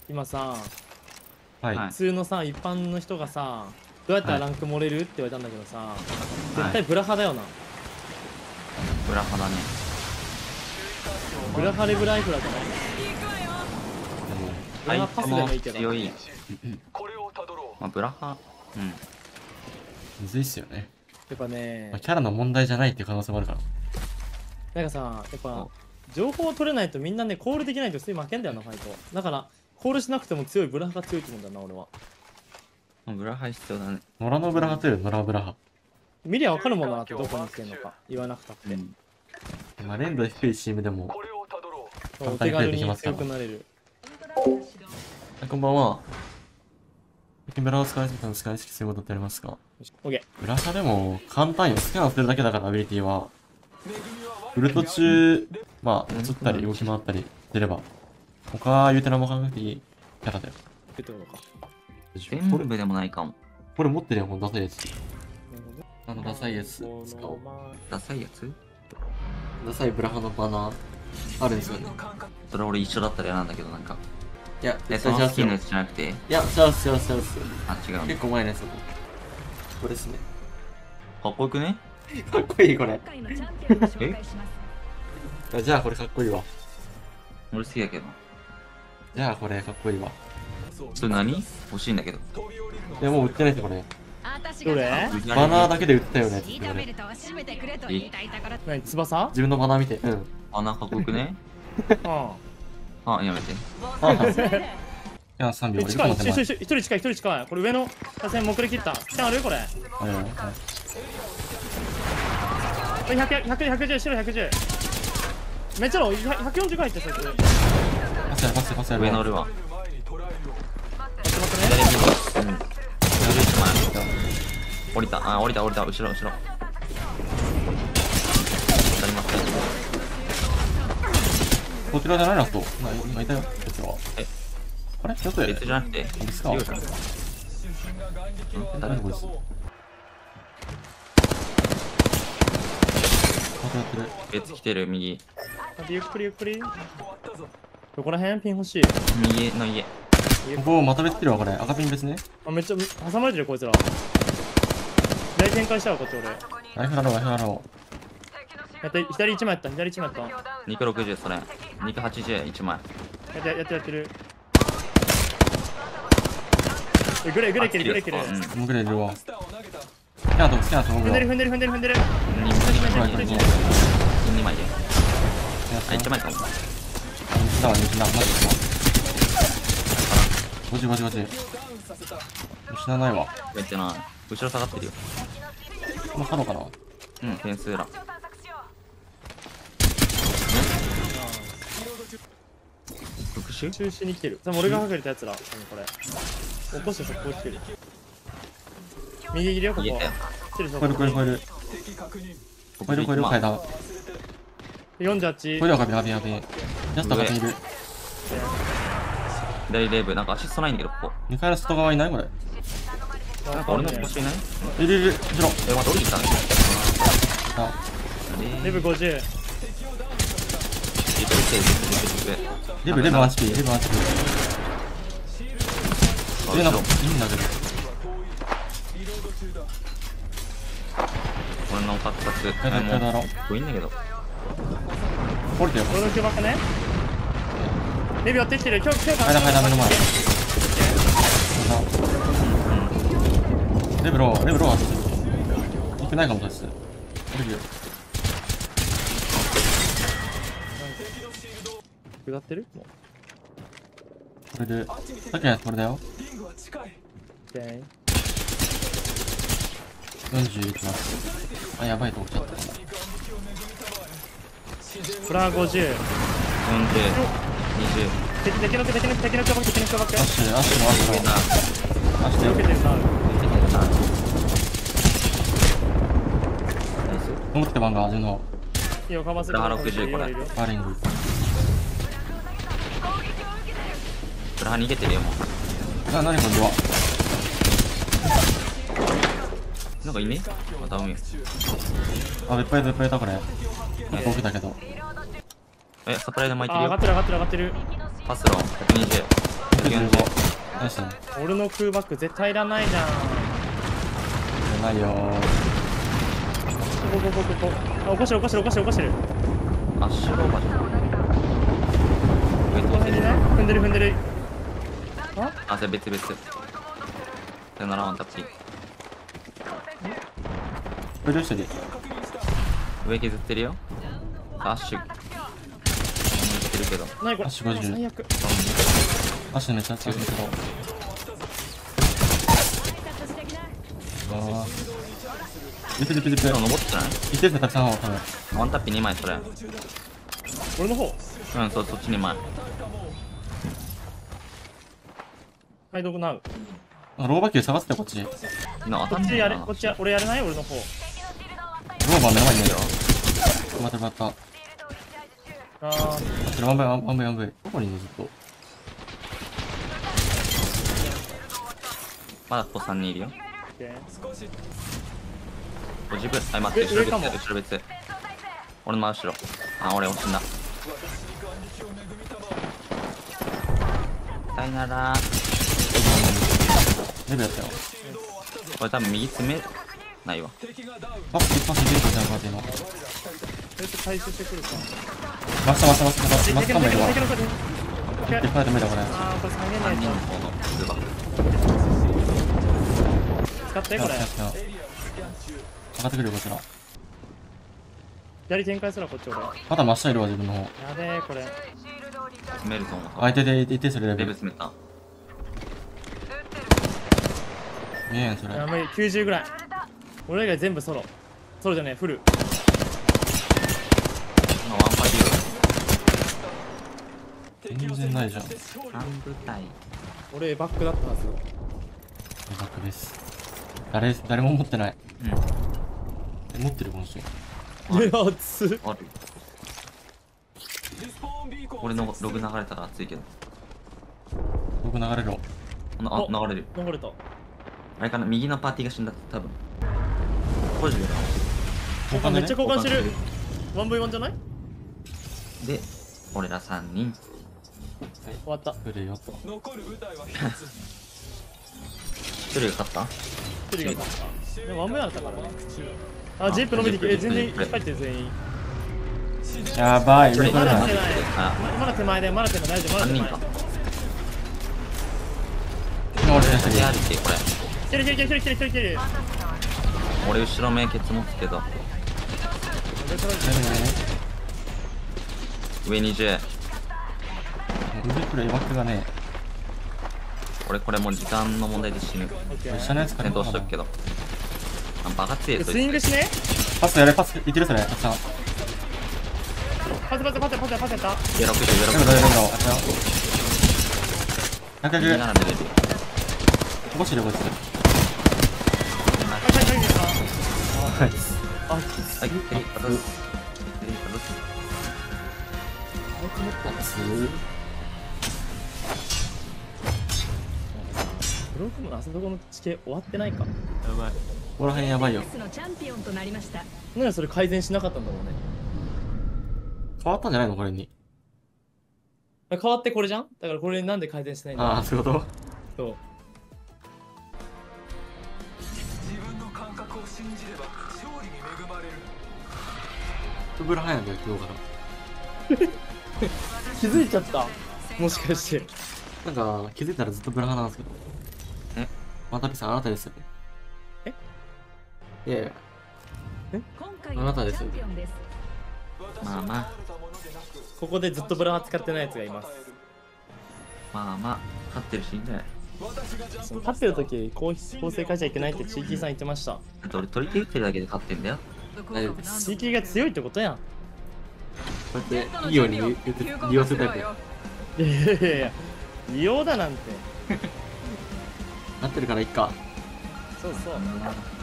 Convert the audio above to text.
今さ、 はい。 普通のさ、一般の人がさ、どうやったらランク盛れるって言われたんだけどさ、絶対ブラハだよな。 ブラハだね。 ブラハレブライフラじゃない？ブラハパスでもいいけど。 強い。まあ、ブラハ、 むずいっすよね。 やっぱね、 キャラの問題じゃないっていう可能性もあるから。 なんかさ、やっぱ、情報を取れないとみんなね、コールできないと普通に負けんだよな、ファイト。だから、コールしなくても強いブラハが強いと思うんだよな、俺は。 ブラハ必要だね。 野良のブラハという野良ブラハ。 見りゃ分かるもんなってどこに来てんのか言わなくたって。 まあ、連度低いチームでもお手軽に強くなれる。 こんばんは。ブラハを使いすぎたの使いすぎすることってありますか？ オッケブラハでも簡単よ。スキャンするだけだからアビリティは。ウルト中、まあ、映ったり動き回ったり出れば。他言うてなんも考えていいキャラだよ。 ー。ってことか。 全部でもないかも。 これ持ってるよ、このダサいやつ。ダサいやつ使おう。 ダサいやつ？ ダサいブラハのバナーあるんですよね。 それ俺一緒だったら嫌なんだけど、なんか。 いや、 そのスキンのやつじゃなくて。 いや、チャンス、チャンス、チャンス。 あ、違うね。 結構前のやつ。これですね。 かっこよくね？ かっこいい、これ。 え？ じゃあ、これかっこいいわ。 俺好きだけど。 じゃあ、これかっこいいわ。 それ何？欲しいんだけど。 いや、もう売ってないですよ、これ。 どれ？ バナーだけで売ったよね。 何？翼？ 自分のバナー見て。うん。 バナーかっこよくね？あ、やめて。 いや、3秒。 近い、一人近い、一人近い。これ上の打線、もくれ切った。来たあるこれ。 はい。 110、白110。めっちゃロー、140回ってそいつ。 パスやる。 上乗るわ。 左右。11枚。降りた、後ろ。当たります。 こちらじゃないラスト。今いたよ、こちらは。あれちょっとや別じゃなくて。 別か。誰こいつ。 別来てる、右。 ゆっくり。どこら辺ピン欲しい。 右の家。 ここまた別来るわ、これ。赤ピン別ね。 あ、めっちゃ挟まれてるこいつら。左展開したわ、こっち俺。 ライフだろう。 やって、左1枚やった。 肉60、それ。肉80、1枚。 やってる。グレ切る。 もうグレいるわ。好きなとこ踏んでる。 2枚で。あ、1枚かも。 西だ、マジで。5時。死なないわ。 めっちゃな。後ろ下がってるよ。 もう角かな。 点数ら。復讐？ 中心に来てる。多分俺が隠れたやつら。これ。起こして速攻来てる。右切りよ、ここ。 超える。変えた。 48。 これで赤ピン。ジャスト赤ピンいる。 左レーブ、なんかアシストないんだけど、ここ。 2階の外側いないこれ。 なんか俺の腰いない？ いる。後ろ。 また降りてきたね。 レブ50。 レブ1 HP。いいんだけど。 俺のカツカツ。いいんだけど。 降りてよ。 俺の9ばっかね。レビ寄ってきてる。今日階段目の前。レブローは行くないかもです。降りるよ。 下ってる？もう。 これで、さっきのやつこれだよ。40いきます。あ、やばいとこ来ちゃった。 フラー50。 40、20。 敵のバック。 アッシュ避けてるな。 持ってバンガー、味の。 いいよ、かませて。 フラー60これ。 バーリング。 フラー逃げてるよ、もう。 何これは。 なんかいね？また海。 あ、いっぱいいたこれ。結構起きたけど。 サプライで巻いてるよ。 上がってる。 パスロン、120。40。 何したの？ 俺の空バック絶対いらないじゃん。 いらないよここ。あ、起こしてる。 アッシュローバーじゃん。上この辺にね、踏んでる。 あ、それ別。さよならワンタッチ。 これどうしたり？ 上削ってるよ。アッシュ。削ってるけど。 何これ。 足50 最悪。 足めっちゃ強いけど。ああ。出てる。 登ってない一定数たくさん多分。 ワンタッピ2枚それ。 俺の方。 うん、そっち2枚。 はい、どこなう。 ローバーキュー探せてこっち。ロ当こっちやれ。 なこっち俺やれない俺の方。 ーバー目の前にいるよ。待って。 あー。 こちらワンブイ。どこにいるのずっと。 まだここ3人いるよ。 オッケーご自分、あ、待って、後上かもろ別。俺の真後ろ。あ、俺死んだ。さよなら。 レベルやったよ。 これ多分右詰めないわ。 パス入れてたよ、パーティーの。 そいつ回収してくるか。 マスカもいるわ。 敵のいっぱい止めたこれ。 あー、これ下げな 3 いと。 人の方のツーバック。 使ってこれ。 上がってくるよ、こちら。 左展開すらこっち俺。 まだ真下いるわ、自分の方。 やべえ、これ。 詰めると思う。 相手で一定数レベル。 レベル詰めた。 見えん、それ。 やばい、90ぐらい。俺以外全部ソロじゃねえ、フル。 今ワンパデュ全然ないじゃん。 ー。半部隊。 俺バックだったはず。 バックです。誰も持ってない。 うん。 持ってるこの人。 いや、熱っ。 ある。俺のログ流れたら熱いけど。 僕流れろ。 あ、流れる。 流れた。 あれかな、右のパーティーが死んだって多分。ポジであ、めっちゃ交換してる。1v1 じゃない？ で、俺ら3人。 終わった。 来るよと。 1人が勝った 1人が勝った。でも 1v1 だったからね。あ、ジェイプ伸びてきて、全然入ってる全員。 やばい、 一人ま上からだ。 だ手前。まだ手前で、まだ手前大丈夫、まだ 3 手前。 人か。 今俺先に。 やりてこれ。 来る。 俺後ろ目ケツ持つけど。上20。 腕くらいバックがね、 俺これもう時間の問題で死ぬ。 オッケー。 下のやつから戦闘しとくけど。あ、バカ強いそいつスイングしね。 パスやれ、パスいけるそれ。あっちゃん。 パスやった。 上60、上レベルレベル 60。 の、あっちゃん。 右 190。 なら寝れるよ。 こぼしてるこいつ。 はい。 はい。 あ、 はい、ヘリ外す。 ブロークもあそこの地形終わってないか。 やばい。ここら辺やばいよ。 のチャンピオンとなりました。 なんでそれ改善しなかったんだろうね。 変わったんじゃないのこれに。 変わってこれじゃん。だからこれなんで改善しないんだろう。 ああ、そういうこと。 そう。 ブラハやんだよ、今日から。 気づいちゃった。もしかして。 なんか、気づいたらずっとブラハなんですけど。 えまたピさん、あなたですよね。いやいや、 今回あなたですチャンピオンです。 まあまあ、 ここでずっとブラハ使ってないやつがいます。 まあまあ、勝ってるしいいんじゃない。 その勝ってる時構成変えちゃいけないってチーキーさん言ってました。 だって俺取り手打ってるだけで勝ってんだよ。 大丈夫です。 チーキーが強いってことやん。 こうやって、いいように利用するタイプ。 いや利用だなんて。 なってるからいっか。 そうそう。